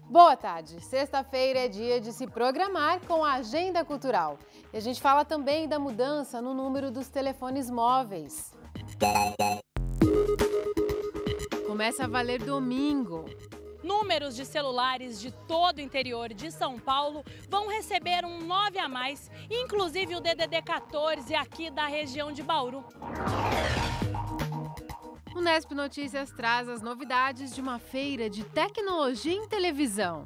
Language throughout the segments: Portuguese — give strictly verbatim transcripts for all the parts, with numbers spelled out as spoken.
Boa tarde. Sexta-feira é dia de se programar com a agenda cultural. E a gente fala também da mudança no número dos telefones móveis. Começa a valer domingo. Números de celulares de todo o interior de São Paulo vão receber um nove a mais, inclusive o D D D quatorze aqui da região de Bauru. O Nesp Notícias traz as novidades de uma feira de tecnologia em televisão.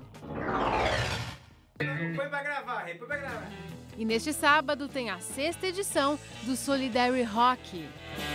Põe pra gravar, põe pra gravar. E neste sábado tem a sexta edição do Solidary Rock.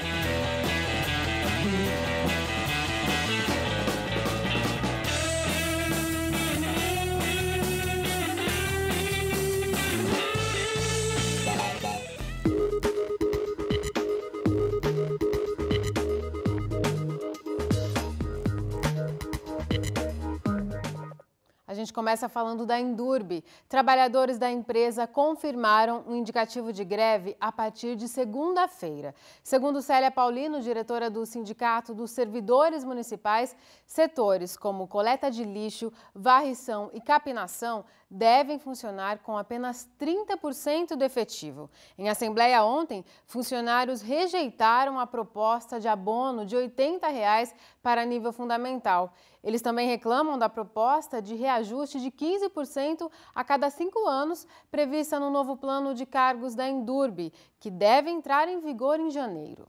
A gente começa falando da Endurbe. Trabalhadores da empresa confirmaram um indicativo de greve a partir de segunda-feira. Segundo Célia Paulino, diretora do Sindicato dos Servidores Municipais, setores como coleta de lixo, varrição e capinação devem funcionar com apenas trinta por cento do efetivo. Em assembleia ontem, funcionários rejeitaram a proposta de abono de oitenta reais para nível fundamental. Eles também reclamam da proposta de reajuste de quinze por cento a cada cinco anos, prevista no novo plano de cargos da Endurbe, que deve entrar em vigor em janeiro.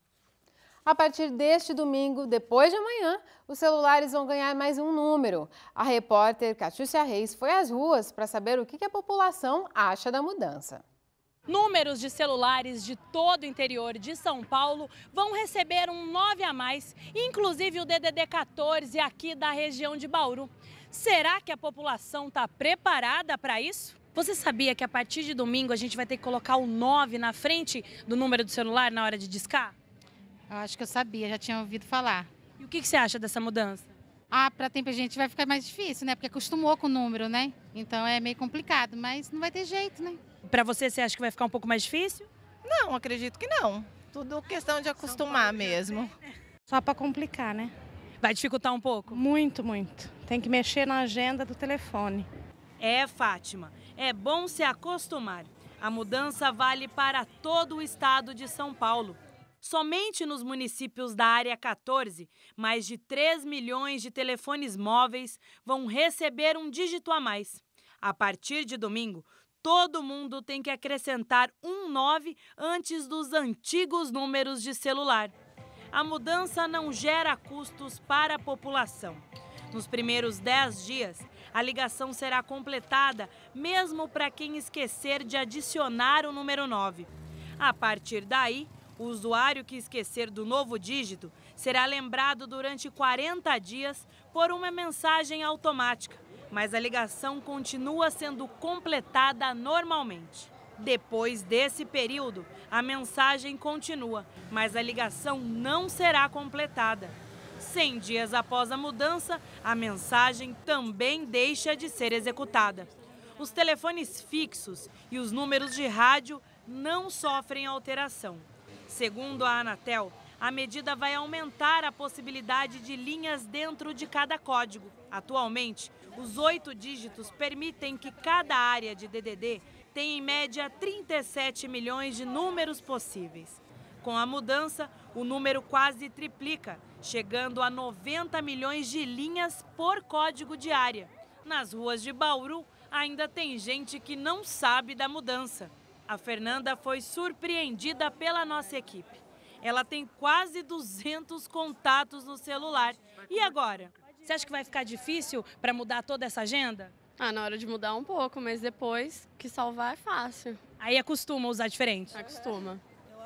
A partir deste domingo, depois de amanhã, os celulares vão ganhar mais um número. A repórter Catiúcia Reis foi às ruas para saber o que a população acha da mudança. Números de celulares de todo o interior de São Paulo vão receber um nove a mais, inclusive o D D D quatorze aqui da região de Bauru. Será que a população está preparada para isso? Você sabia que a partir de domingo a gente vai ter que colocar o nove na frente do número do celular na hora de discar? Eu acho que eu sabia, já tinha ouvido falar. E o que você acha dessa mudança? Ah, para tempo a gente vai ficar mais difícil, né? Porque acostumou com o número, né? Então é meio complicado, mas não vai ter jeito, né? Para você, você acha que vai ficar um pouco mais difícil? Não, acredito que não. Tudo questão de acostumar mesmo. Só para complicar, né? Vai dificultar um pouco? Muito, muito. Tem que mexer na agenda do telefone. É, Fátima, é bom se acostumar. A mudança vale para todo o estado de São Paulo. Somente nos municípios da área quatorze, mais de três milhões de telefones móveis vão receber um dígito a mais. A partir de domingo, todo mundo tem que acrescentar um nove antes dos antigos números de celular. A mudança não gera custos para a população. Nos primeiros dez dias, a ligação será completada mesmo para quem esquecer de adicionar o número nove. A partir daí, o usuário que esquecer do novo dígito será lembrado durante quarenta dias por uma mensagem automática, mas a ligação continua sendo completada normalmente. Depois desse período, a mensagem continua, mas a ligação não será completada. cem dias após a mudança, a mensagem também deixa de ser executada. Os telefones fixos e os números de rádio não sofrem alteração. Segundo a Anatel, a medida vai aumentar a possibilidade de linhas dentro de cada código. Atualmente, os oito dígitos permitem que cada área de D D D tenha em média trinta e sete milhões de números possíveis. Com a mudança, o número quase triplica, chegando a noventa milhões de linhas por código de área. Nas ruas de Bauru, ainda tem gente que não sabe da mudança. A Fernanda foi surpreendida pela nossa equipe. Ela tem quase duzentos contatos no celular. E agora? Você acha que vai ficar difícil para mudar toda essa agenda? Ah, na hora de mudar um pouco, mas depois que salvar é fácil. Aí acostuma usar diferente? Acostuma.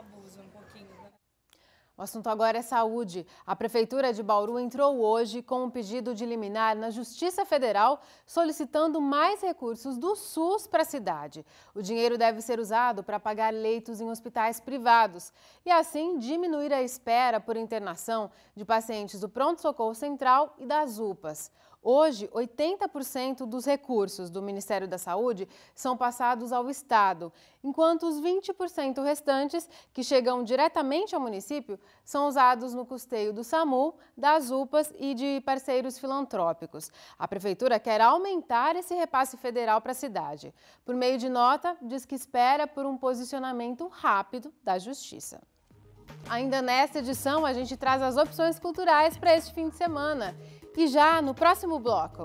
O assunto agora é saúde. A Prefeitura de Bauru entrou hoje com um pedido de liminar na Justiça Federal, solicitando mais recursos do SUS para a cidade. O dinheiro deve ser usado para pagar leitos em hospitais privados e, assim, diminuir a espera por internação de pacientes do Pronto-Socorro Central e das U P As. Hoje, oitenta por cento dos recursos do Ministério da Saúde são passados ao Estado, enquanto os vinte por cento restantes, que chegam diretamente ao município, são usados no custeio do SAMU, das U P As e de parceiros filantrópicos. A Prefeitura quer aumentar esse repasse federal para a cidade. Por meio de nota, diz que espera por um posicionamento rápido da Justiça. Ainda nesta edição, a gente traz as opções culturais para este fim de semana. E já no próximo bloco,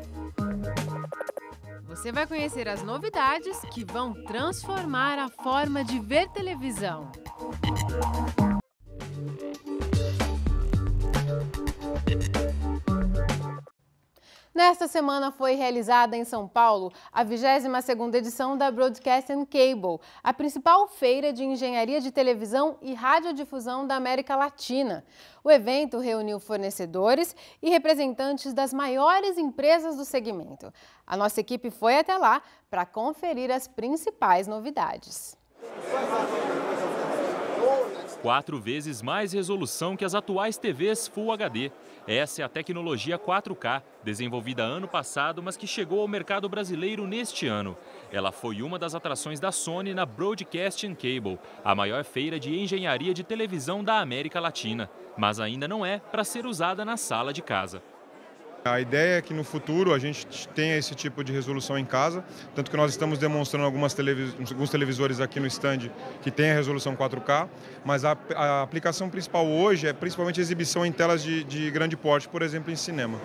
você vai conhecer as novidades que vão transformar a forma de ver televisão. Nesta semana foi realizada em São Paulo a vigésima segunda edição da Broadcast and Cable, a principal feira de engenharia de televisão e radiodifusão da América Latina. O evento reuniu fornecedores e representantes das maiores empresas do segmento. A nossa equipe foi até lá para conferir as principais novidades. Quatro vezes mais resolução que as atuais T Vs Full H D. Essa é a tecnologia quatro K, desenvolvida ano passado, mas que chegou ao mercado brasileiro neste ano. Ela foi uma das atrações da Sony na Broadcast and Cable, a maior feira de engenharia de televisão da América Latina. Mas ainda não é para ser usada na sala de casa. A ideia é que no futuro a gente tenha esse tipo de resolução em casa, tanto que nós estamos demonstrando algumas televis... alguns televisores aqui no stand que tem a resolução quatro K, mas a, a aplicação principal hoje é principalmente a exibição em telas de, de grande porte, por exemplo, em cinema.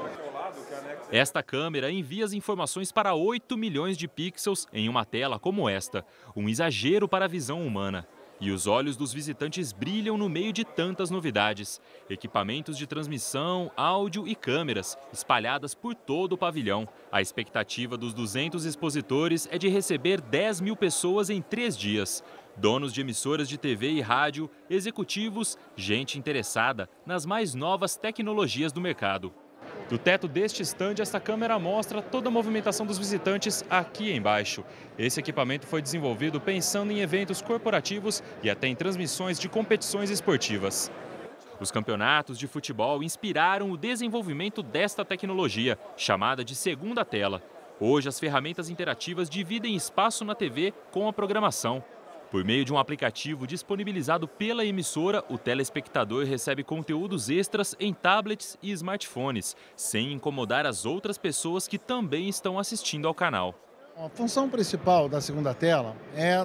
Esta câmera envia as informações para oito milhões de pixels em uma tela como esta, um exagero para a visão humana. E os olhos dos visitantes brilham no meio de tantas novidades. Equipamentos de transmissão, áudio e câmeras espalhadas por todo o pavilhão. A expectativa dos duzentos expositores é de receber dez mil pessoas em três dias. Donos de emissoras de T V e rádio, executivos, gente interessada nas mais novas tecnologias do mercado. Do teto deste estande, esta câmera mostra toda a movimentação dos visitantes aqui embaixo. Esse equipamento foi desenvolvido pensando em eventos corporativos e até em transmissões de competições esportivas. Os campeonatos de futebol inspiraram o desenvolvimento desta tecnologia, chamada de segunda tela. Hoje, as ferramentas interativas dividem espaço na T V com a programação. Por meio de um aplicativo disponibilizado pela emissora, o telespectador recebe conteúdos extras em tablets e smartphones, sem incomodar as outras pessoas que também estão assistindo ao canal. A função principal da segunda tela é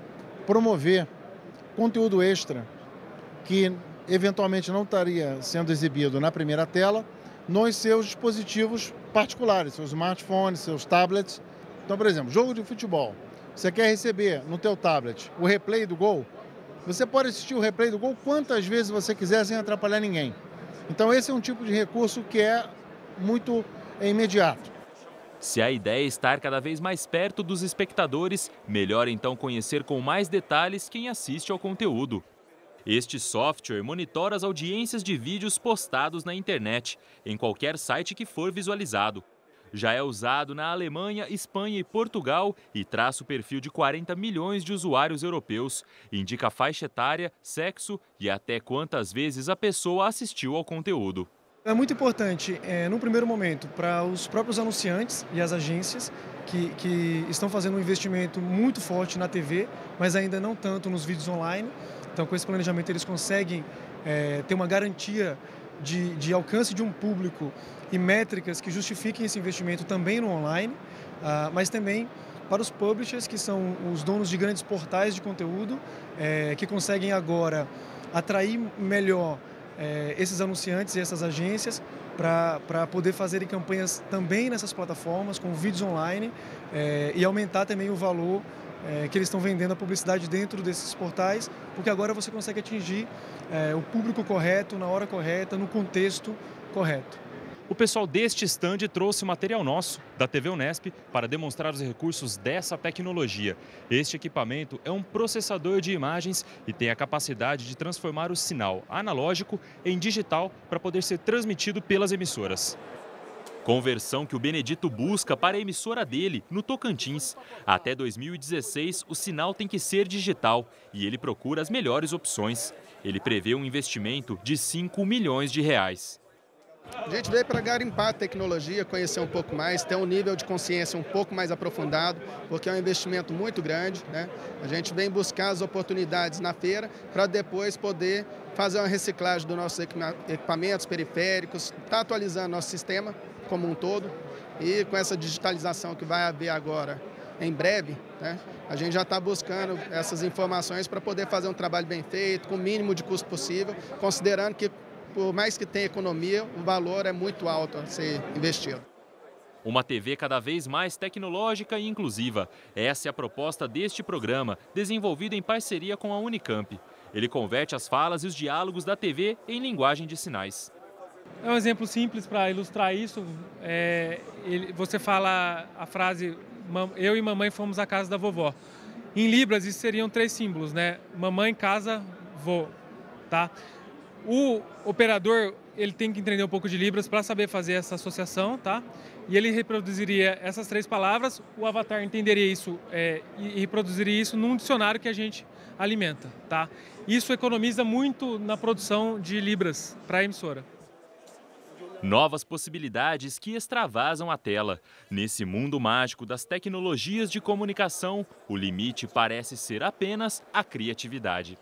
promover conteúdo extra que eventualmente não estaria sendo exibido na primeira tela nos seus dispositivos particulares, seus smartphones, seus tablets. Então, por exemplo, jogo de futebol. Você quer receber no teu tablet o replay do gol? Você pode assistir o replay do gol quantas vezes você quiser sem atrapalhar ninguém. Então esse é um tipo de recurso que é muito imediato. Se a ideia é estar cada vez mais perto dos espectadores, melhor então conhecer com mais detalhes quem assiste ao conteúdo. Este software monitora as audiências de vídeos postados na internet, em qualquer site que for visualizado. Já é usado na Alemanha, Espanha e Portugal e traça o perfil de quarenta milhões de usuários europeus. Indica faixa etária, sexo e até quantas vezes a pessoa assistiu ao conteúdo. É muito importante, é, no primeiro momento, para os próprios anunciantes e as agências que, que estão fazendo um investimento muito forte na T V, mas ainda não tanto nos vídeos online. Então, com esse planejamento, eles conseguem é, ter uma garantia de, de alcance de um público e métricas que justifiquem esse investimento também no online, uh, mas também para os publishers, que são os donos de grandes portais de conteúdo, é, que conseguem agora atrair melhor é, esses anunciantes e essas agências para poder fazerem campanhas também nessas plataformas, com vídeos online, é, e aumentar também o valor é, que eles estão vendendo a publicidade dentro desses portais, porque agora você consegue atingir é, o público correto, na hora correta, no contexto correto. O pessoal deste stand trouxe material nosso, da T V Unesp, para demonstrar os recursos dessa tecnologia. Este equipamento é um processador de imagens e tem a capacidade de transformar o sinal analógico em digital para poder ser transmitido pelas emissoras. Conversão que o Benedito busca para a emissora dele, no Tocantins. Até dois mil e dezesseis, o sinal tem que ser digital e ele procura as melhores opções. Ele prevê um investimento de cinco milhões de reais. A gente veio para garimpar a tecnologia, conhecer um pouco mais, ter um nível de consciência um pouco mais aprofundado, porque é um investimento muito grande, né? A gente vem buscar as oportunidades na feira para depois poder fazer uma reciclagem dos nossos equipamentos periféricos, estar atualizando nosso sistema como um todo e com essa digitalização que vai haver agora em breve, né? A gente já está buscando essas informações para poder fazer um trabalho bem feito, com o mínimo de custo possível, considerando que por mais que tenha economia, o valor é muito alto a ser investido. Uma T V cada vez mais tecnológica e inclusiva. Essa é a proposta deste programa, desenvolvido em parceria com a Unicamp. Ele converte as falas e os diálogos da T V em linguagem de sinais. É um exemplo simples para ilustrar isso. É, ele, você fala a frase, eu e mamãe fomos à casa da vovó. Em Libras, isso seriam três símbolos, né? Mamãe, casa, vô, tá? O operador, ele tem que entender um pouco de Libras para saber fazer essa associação, tá? E ele reproduziria essas três palavras, o avatar entenderia isso é, e reproduziria isso num dicionário que a gente alimenta, tá? Isso economiza muito na produção de Libras para a emissora. Novas possibilidades que extravasam a tela. Nesse mundo mágico das tecnologias de comunicação, o limite parece ser apenas a criatividade.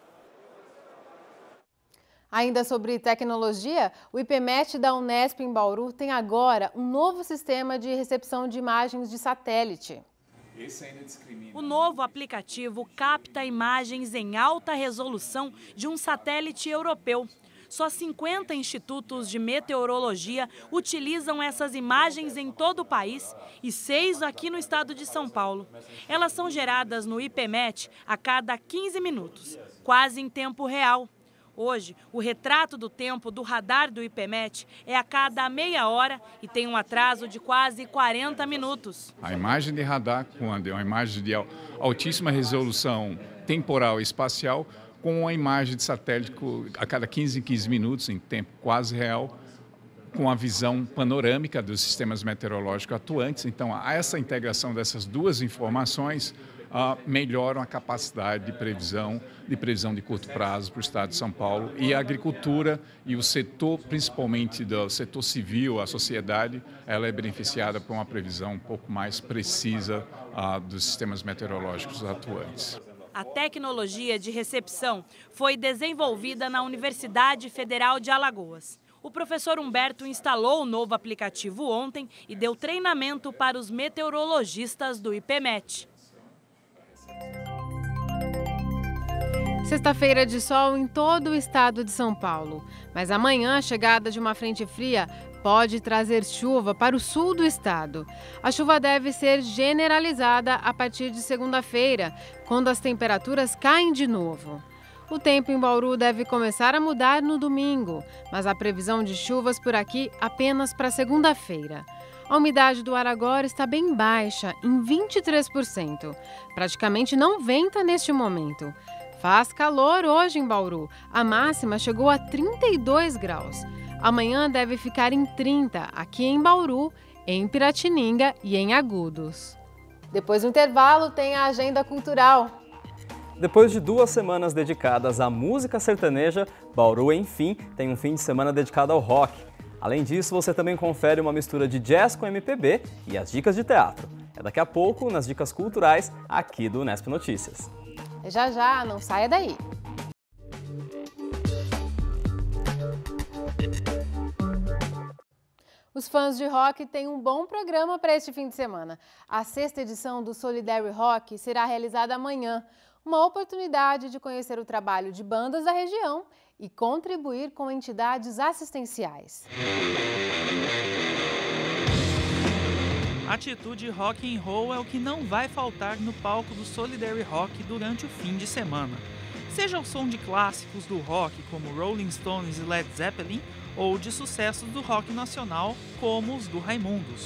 Ainda sobre tecnologia, o IPMET da Unesp em Bauru tem agora um novo sistema de recepção de imagens de satélite. Esse ainda discrimina. O novo aplicativo capta imagens em alta resolução de um satélite europeu. Só cinquenta institutos de meteorologia utilizam essas imagens em todo o país e seis aqui no estado de São Paulo. Elas são geradas no IPMET a cada quinze minutos, quase em tempo real. Hoje, o retrato do tempo do radar do IPMET é a cada meia hora e tem um atraso de quase quarenta minutos. A imagem de radar, quando é uma imagem de altíssima resolução temporal e espacial, com uma imagem de satélite a cada quinze em quinze minutos, em tempo quase real, com a visão panorâmica dos sistemas meteorológicos atuantes. Então, essa integração dessas duas informações Uh, melhoram a capacidade de previsão, de previsão de curto prazo para o estado de São Paulo. E a agricultura e o setor, principalmente do setor civil, a sociedade, ela é beneficiada por uma previsão um pouco mais precisa uh, dos sistemas meteorológicos atuantes. A tecnologia de recepção foi desenvolvida na Universidade Federal de Alagoas. O professor Humberto instalou o novo aplicativo ontem e deu treinamento para os meteorologistas do IPMET. Sexta-feira de sol em todo o estado de São Paulo, mas amanhã a chegada de uma frente fria pode trazer chuva para o sul do estado. A chuva deve ser generalizada a partir de segunda-feira, quando as temperaturas caem de novo. O tempo em Bauru deve começar a mudar no domingo, mas a previsão de chuvas por aqui apenas para segunda-feira. A umidade do ar agora está bem baixa, em vinte e três por cento. Praticamente não venta neste momento. Faz calor hoje em Bauru. A máxima chegou a trinta e dois graus. Amanhã deve ficar em trinta, aqui em Bauru, em Piratininga e em Agudos. Depois do intervalo, tem a agenda cultural. Depois de duas semanas dedicadas à música sertaneja, Bauru, enfim, tem um fim de semana dedicado ao rock. Além disso, você também confere uma mistura de jazz com M P B e as dicas de teatro. É daqui a pouco, nas dicas culturais, aqui do Unesp Notícias. Já já, não saia daí. Os fãs de rock têm um bom programa para este fim de semana. A sexta edição do Solidarity Rock será realizada amanhã. Uma oportunidade de conhecer o trabalho de bandas da região e contribuir com entidades assistenciais. Atitude rock and roll é o que não vai faltar no palco do Solidarity Rock durante o fim de semana. Seja o som de clássicos do rock como Rolling Stones e Led Zeppelin, ou de sucessos do rock nacional como os do Raimundos.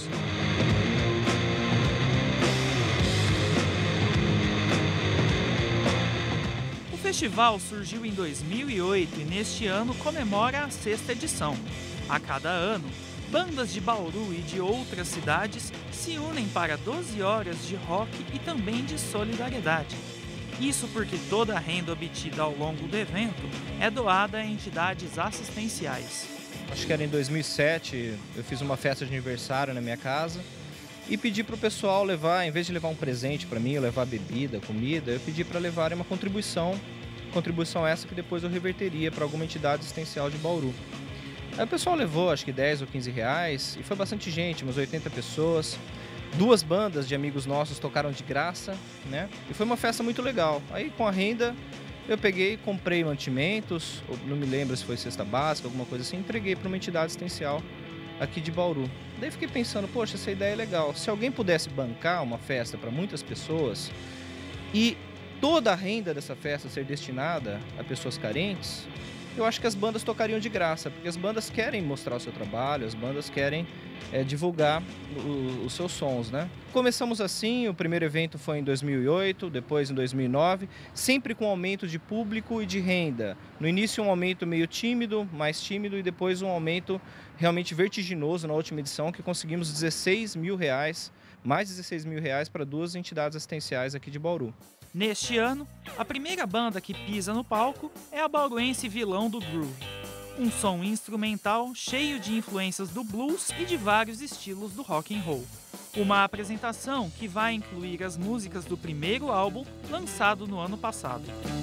O festival surgiu em dois mil e oito e neste ano comemora a sexta edição. A cada ano, bandas de Bauru e de outras cidades se unem para doze horas de rock e também de solidariedade. Isso porque toda a renda obtida ao longo do evento é doada a entidades assistenciais. acho que era em dois mil e sete, eu fiz uma festa de aniversário na minha casa e pedi para o pessoal levar, em vez de levar um presente para mim, eu levar bebida, comida, eu pedi para levarem uma contribuição, contribuição essa que depois eu reverteria para alguma entidade assistencial de Bauru. Aí o pessoal levou acho que dez ou quinze reais e foi bastante gente, umas oitenta pessoas. Duas bandas de amigos nossos tocaram de graça, né? E foi uma festa muito legal. Aí com a renda eu peguei, comprei mantimentos, não me lembro se foi cesta básica, alguma coisa assim, entreguei para uma entidade assistencial aqui de Bauru. Daí fiquei pensando, poxa, essa ideia é legal. Se alguém pudesse bancar uma festa para muitas pessoas e toda a renda dessa festa ser destinada a pessoas carentes, eu acho que as bandas tocariam de graça, porque as bandas querem mostrar o seu trabalho, as bandas querem é, divulgar o, os seus sons, né? Começamos assim, o primeiro evento foi em dois mil e oito, depois em dois mil e nove, sempre com aumento de público e de renda. No início um aumento meio tímido, mais tímido, e depois um aumento realmente vertiginoso na última edição, que conseguimos dezesseis mil reais, mais dezesseis mil reais para duas entidades assistenciais aqui de Bauru. Neste ano, a primeira banda que pisa no palco é a bauruense Vilão do Groove. Um som instrumental cheio de influências do blues e de vários estilos do rock and roll. Uma apresentação que vai incluir as músicas do primeiro álbum lançado no ano passado.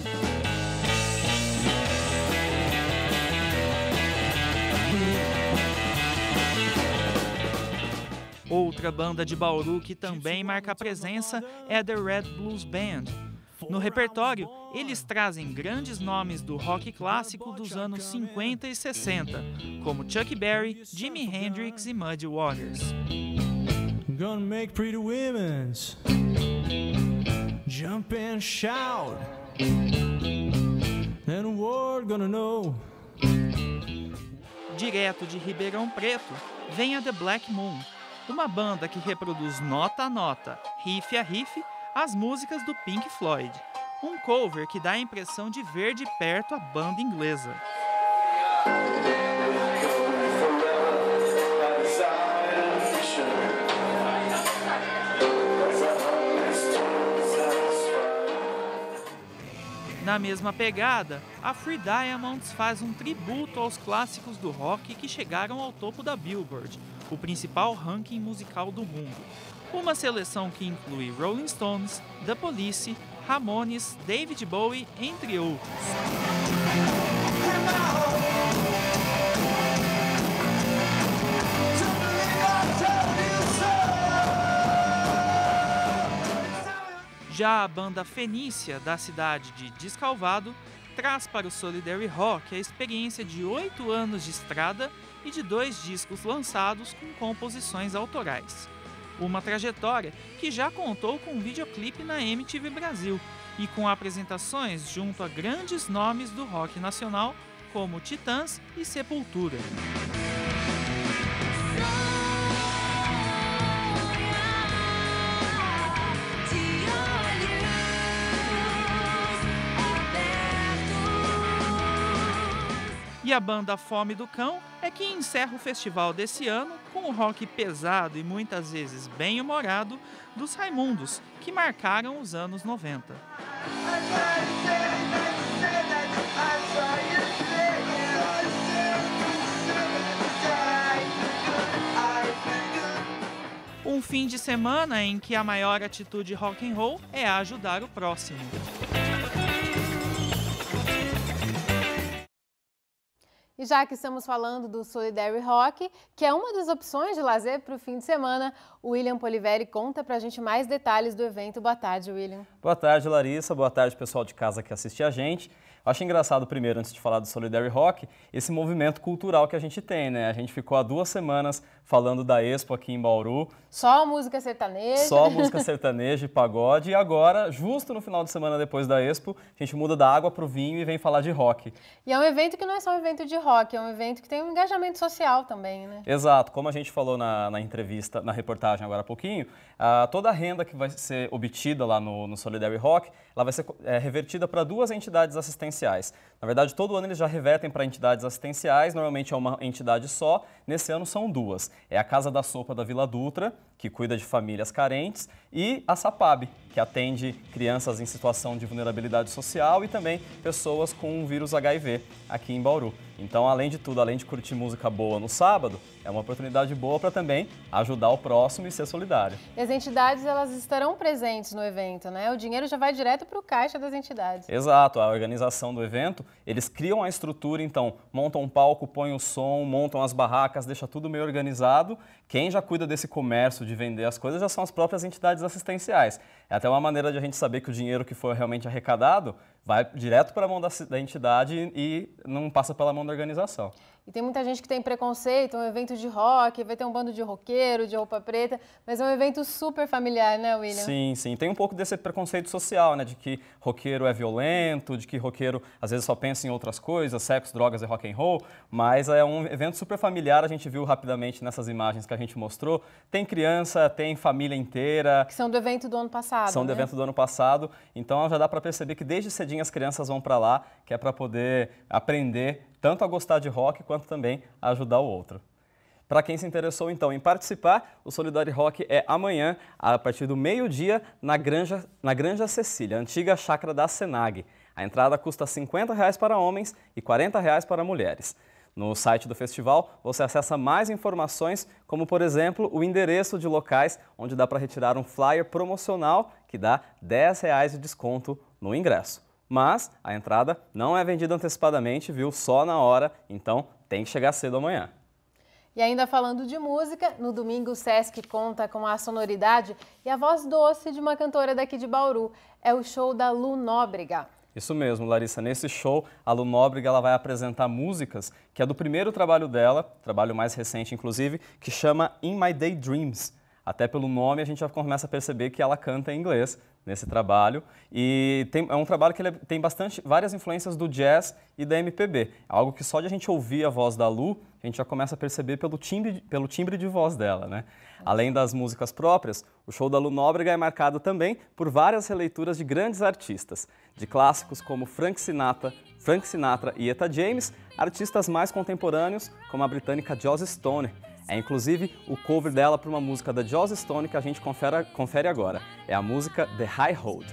Outra banda de Bauru que também marca presença é a The Red Blues Band. No repertório, eles trazem grandes nomes do rock clássico dos anos cinquenta e sessenta, como Chuck Berry, Jimi Hendrix e Muddy Waters. Gonna make pretty women's jump and shout, and the world gonna know. Direto de Ribeirão Preto, vem a The Black Moon, uma banda que reproduz nota a nota, riff a riff, as músicas do Pink Floyd. Um cover que dá a impressão de ver de perto a banda inglesa. Na mesma pegada, a Free Diamonds faz um tributo aos clássicos do rock que chegaram ao topo da Billboard, o principal ranking musical do mundo. Uma seleção que inclui Rolling Stones, The Police, Ramones, David Bowie, entre outros. Já a banda Fenícia, da cidade de Descalvado, traz para o Solidary Rock a experiência de oito anos de estrada e de dois discos lançados com composições autorais. Uma trajetória que já contou com um videoclipe na M T V Brasil e com apresentações junto a grandes nomes do rock nacional como Titãs e Sepultura. E a banda Fome do Cão é que encerra o festival desse ano com o rock pesado e muitas vezes bem humorado dos Raimundos, que marcaram os anos noventa. Um fim de semana em que a maior atitude rock and roll é ajudar o próximo. E já que estamos falando do Solidary Rock, que é uma das opções de lazer para o fim de semana, o William Poliveri conta para a gente mais detalhes do evento. Boa tarde, William. Boa tarde, Larissa. Boa tarde, pessoal de casa que assiste a gente. Eu acho engraçado, primeiro, antes de falar do Solidary Rock, esse movimento cultural que a gente tem, né? A gente ficou há duas semanas falando da Expo aqui em Bauru. Só música sertaneja. Só música sertaneja e pagode. E agora, justo no final de semana depois da Expo, a gente muda da água para o vinho e vem falar de rock. E é um evento que não é só um evento de rock, é um evento que tem um engajamento social também, né? Exato. Como a gente falou na, na entrevista, na reportagem agora há pouquinho, a, toda a renda que vai ser obtida lá no, no Solidary Rock, ela vai ser é, revertida para duas entidades assistenciais. Na verdade, todo ano eles já revertem para entidades assistenciais, normalmente é uma entidade só, nesse ano são duas. É a Casa da Sopa da Vila Dutra, que cuida de famílias carentes, e a SAPAB, que atende crianças em situação de vulnerabilidade social e também pessoas com o vírus H I V aqui em Bauru. Então, além de tudo, além de curtir música boa no sábado, é uma oportunidade boa para também ajudar o próximo e ser solidário. E as entidades, elas estarão presentes no evento, né? O dinheiro já vai direto para o caixa das entidades. Exato, a organização do evento, eles criam a estrutura, então, montam um palco, põem o som, montam as barracas, deixa tudo meio organizado. Quem já cuida desse comércio de vender as coisas já são as próprias entidades assistenciais. É até uma maneira de a gente saber que o dinheiro que foi realmente arrecadado vai direto para a mão da, da entidade e não passa pela mão da organização. E tem muita gente que tem preconceito, um evento de rock, vai ter um bando de roqueiro, de roupa preta, mas é um evento super familiar, né, William? Sim, sim. Tem um pouco desse preconceito social, né, de que roqueiro é violento, de que roqueiro às vezes só pensa em outras coisas, sexo, drogas e rock and roll, mas é um evento super familiar, a gente viu rapidamente nessas imagens que a gente mostrou. Tem criança, tem família inteira. Que são do evento do ano passado, São do né? evento do ano passado, então já dá para perceber que desde cedinho as crianças vão para lá, que é para poder aprender tanto a gostar de rock quanto também a ajudar o outro. Para quem se interessou, então, em participar, o Solidary Rock é amanhã, a partir do meio-dia, na Granja, na Granja Cecília, antiga chácara da Senag. A entrada custa cinquenta reais para homens e quarenta reais para mulheres. No site do festival, você acessa mais informações, como, por exemplo, o endereço de locais onde dá para retirar um flyer promocional que dá dez reais de desconto no ingresso. Mas a entrada não é vendida antecipadamente, viu? Só na hora, então tem que chegar cedo amanhã. E ainda falando de música, no domingo o Sesc conta com a sonoridade e a voz doce de uma cantora daqui de Bauru. É o show da Lu Nóbrega. Isso mesmo, Larissa. Nesse show, a Lu Nóbrega ela vai apresentar músicas que é do primeiro trabalho dela, trabalho mais recente inclusive, que chama In My Daydreams. Até pelo nome a gente já começa a perceber que ela canta em inglês nesse trabalho. E tem, é um trabalho que ele tem bastante, várias influências do jazz e da M P B. É algo que só de a gente ouvir a voz da Lu, a gente já começa a perceber pelo timbre, pelo timbre de voz dela, né? Além das músicas próprias, o show da Lu Nóbrega é marcado também por várias releituras de grandes artistas, de clássicos como Frank Sinatra, Frank Sinatra e Etta James, artistas mais contemporâneos como a britânica Joss Stone. É inclusive o cover dela para uma música da Joss Stone que a gente confere, confere agora. É a música The High Road.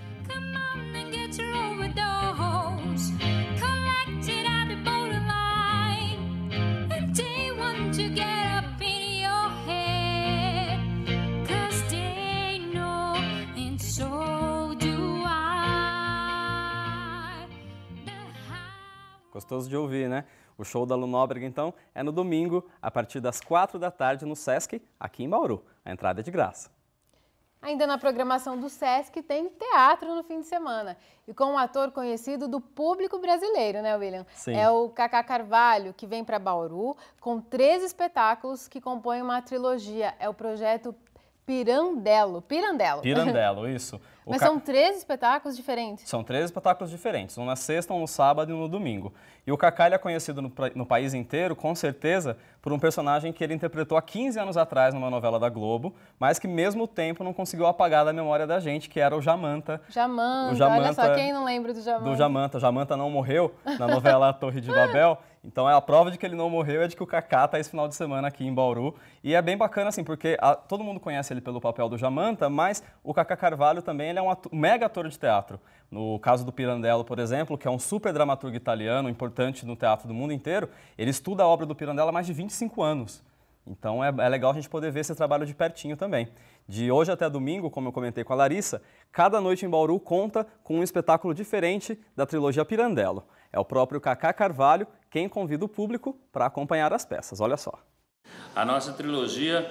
Gostoso de ouvir, né? O show da Lu Nóbrega, então, é no domingo, a partir das quatro da tarde, no Sesc, aqui em Bauru. A entrada é de graça. Ainda na programação do Sesc, tem teatro no fim de semana. E com um ator conhecido do público brasileiro, né, William? Sim. É o Cacá Carvalho, que vem para Bauru com três espetáculos que compõem uma trilogia. É o projeto Pirandello. Pirandello. Pirandello, isso. O Mas ca... são três espetáculos diferentes? São três espetáculos diferentes, um na sexta, um no sábado e um no domingo. E o Cacá ele é conhecido no, no país inteiro, com certeza, por um personagem que ele interpretou há quinze anos atrás numa novela da Globo, mas que mesmo tempo não conseguiu apagar da memória da gente, que era o Jamanta. Jamanta, o Jamanta olha só, quem não lembra do Jamanta? Do Jamanta. Jamanta não morreu na novela Torre de Babel. Então a prova de que ele não morreu é de que o Cacá está esse final de semana aqui em Bauru. E é bem bacana assim, porque a, todo mundo conhece ele pelo papel do Jamanta, mas o Cacá Carvalho também ele é um, ator, um mega ator de teatro. No caso do Pirandello, por exemplo, que é um super dramaturgo italiano, importante no teatro do mundo inteiro, ele estuda a obra do Pirandello há mais de vinte e cinco anos. Então é, é legal a gente poder ver esse trabalho de pertinho também. De hoje até domingo, como eu comentei com a Larissa, cada noite em Bauru conta com um espetáculo diferente da trilogia Pirandello. É o próprio Cacá Carvalho quem convida o público para acompanhar as peças. Olha só. A nossa trilogia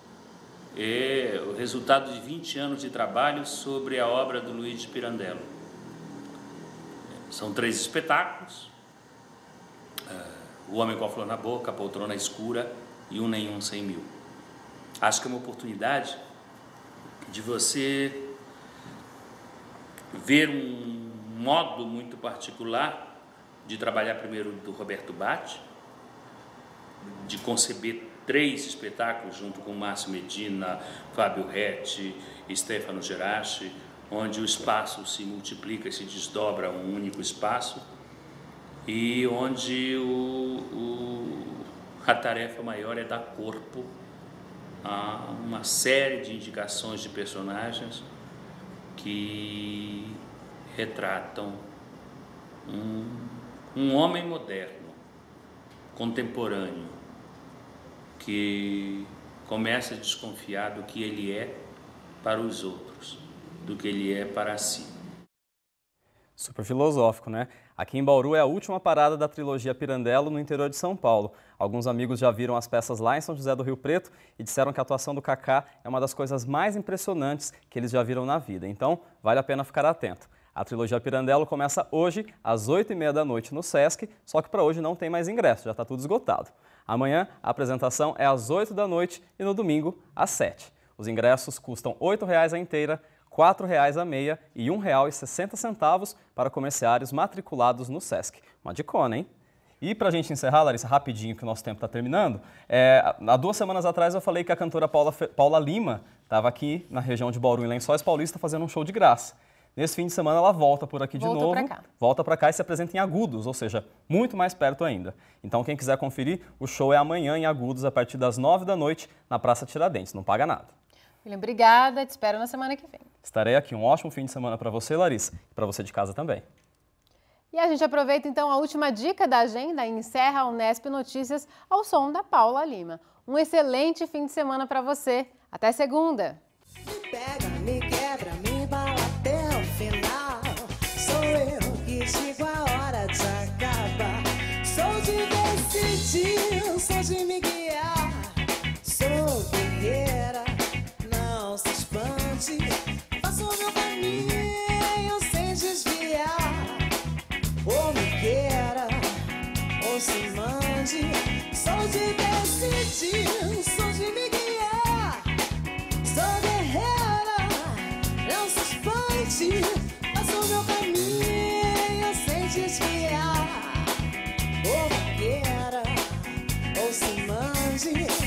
é o resultado de vinte anos de trabalho sobre a obra do Luigi Pirandello. São três espetáculos: O Homem com a Flor na Boca, A Poltrona Escura e Um Nenhum Cem Mil. Acho que é uma oportunidade de você ver um modo muito particular de trabalhar primeiro do Roberto Batti, de conceber três espetáculos junto com Márcio Medina, Fábio Retti e Stefano Geraci, onde o espaço se multiplica e se desdobra a um único espaço e onde o, o, a tarefa maior é dar corpo a uma série de indicações de personagens que retratam um, um homem moderno, contemporâneo que começa a desconfiar do que ele é para os outros, do que ele é para si. Super filosófico, né? Aqui em Bauru é a última parada da trilogia Pirandello no interior de São Paulo. Alguns amigos já viram as peças lá em São José do Rio Preto e disseram que a atuação do Kaká é uma das coisas mais impressionantes que eles já viram na vida. Então, vale a pena ficar atento. A trilogia Pirandello começa hoje, às oito e meia da noite no Sesc, só que para hoje não tem mais ingresso, já está tudo esgotado. Amanhã, a apresentação é às oito da noite e no domingo, às sete. Os ingressos custam oito reais a inteira, quatro reais a meia e um real e sessenta centavos para comerciários matriculados no Sesc. Uma dicona, hein? E para a gente encerrar, Larissa, rapidinho, que o nosso tempo está terminando, é, há duas semanas atrás eu falei que a cantora Paula, Paula Lima estava aqui na região de Bauru, em Lençóis Paulista, fazendo um show de graça. Nesse fim de semana ela volta por aqui de Voltou novo, pra cá. volta para cá e se apresenta em Agudos, ou seja, muito mais perto ainda. Então quem quiser conferir, o show é amanhã em Agudos, a partir das nove da noite, na Praça Tiradentes, não paga nada. William, obrigada, te espero na semana que vem. Estarei aqui, um ótimo fim de semana para você, Larissa, e para você de casa também. E a gente aproveita então a última dica da agenda e encerra a Unesp Notícias ao som da Paula Lima. Um excelente fim de semana para você. Até segunda! Me pega, me quebra, me embala até o final. Sou eu que digo a hora de acabar. Sou de decidir, sou de me guiar. Sou guerreira, não se expande. Faço o meu caminho sem desviar. Ou me queira, ou se mande. Sou de decidir, sou de me guiar. Sou guerreira, não se espante. Faço o meu caminho sem desviar. Ou me queira, ou se mande.